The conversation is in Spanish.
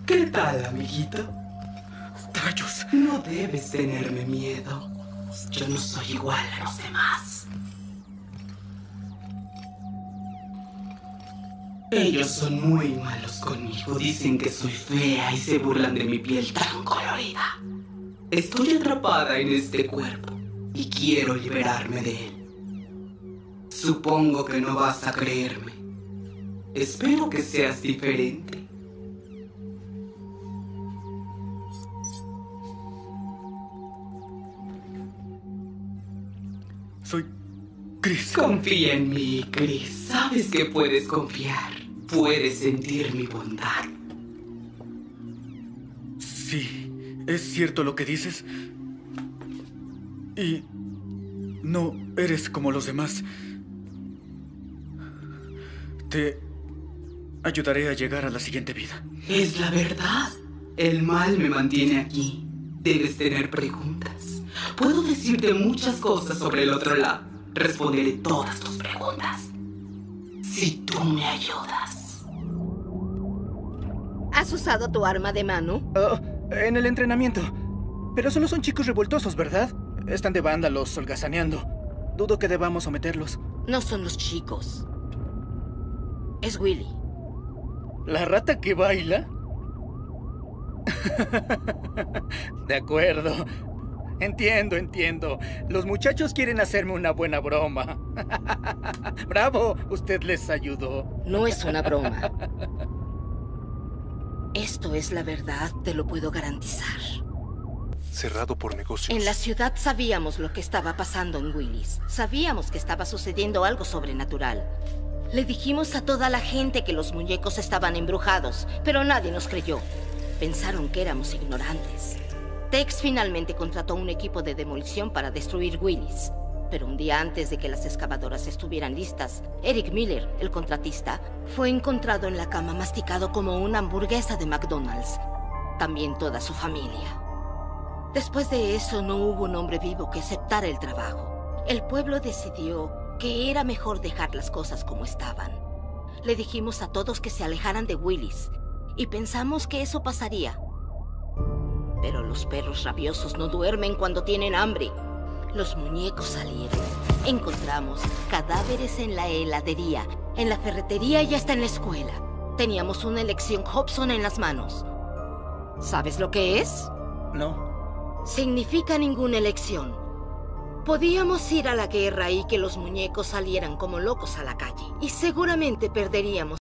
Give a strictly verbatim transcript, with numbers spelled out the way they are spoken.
¿Qué tal, amiguito? ¡Rayos! No debes tenerme miedo. Yo no soy igual a los demás. Ellos son muy malos conmigo. Dicen que soy fea y se burlan de mi piel tan colorida. Estoy atrapada en este cuerpo y quiero liberarme de él. Supongo que no vas a creerme. Espero que seas diferente. Soy Chris. Confía en mí, Chris. Sabes que puedes confiar. Puedes sentir mi bondad. Sí, es cierto lo que dices. Y no eres como los demás. Te ayudaré a llegar a la siguiente vida. Es la verdad. El mal me mantiene aquí. Debes tener preguntas. Puedo decirte muchas cosas sobre el otro lado. Responderé todas tus preguntas. Si tú me ayudas. ¿Has usado tu arma de mano? Oh, en el entrenamiento. Pero solo son chicos revoltosos, ¿verdad? Están de vándalos, holgazaneando. Dudo que debamos someterlos. No son los chicos. Es Willy. ¿La rata que baila? De acuerdo. Entiendo, entiendo. Los muchachos quieren hacerme una buena broma. ¡Bravo! Usted les ayudó. No es una broma. Esto es la verdad, te lo puedo garantizar. Cerrado por negocios. En la ciudad sabíamos lo que estaba pasando en Willis. Sabíamos que estaba sucediendo algo sobrenatural. Le dijimos a toda la gente que los muñecos estaban embrujados, pero nadie nos creyó. Pensaron que éramos ignorantes. Tex finalmente contrató un equipo de demolición para destruir Willis. Pero un día antes de que las excavadoras estuvieran listas, Eric Miller, el contratista, fue encontrado en la cama masticado como una hamburguesa de McDonald's. También toda su familia. Después de eso no hubo un hombre vivo que aceptara el trabajo. El pueblo decidió que era mejor dejar las cosas como estaban. Le dijimos a todos que se alejaran de Willis y pensamos que eso pasaría. Pero los perros rabiosos no duermen cuando tienen hambre. Los muñecos salieron. Encontramos cadáveres en la heladería, en la ferretería y hasta en la escuela. Teníamos una elección Hobson en las manos. ¿Sabes lo que es? No. Significa ninguna elección. Podíamos ir a la guerra y que los muñecos salieran como locos a la calle. Y seguramente perderíamos.